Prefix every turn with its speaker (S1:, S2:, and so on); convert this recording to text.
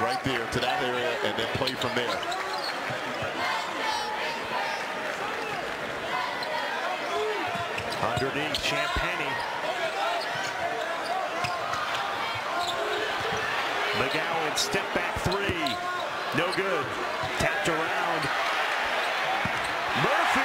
S1: right there to that area and then play from there.
S2: Underneath, Champagnie. McGowan, step back three. No good. Tapped around. Murphy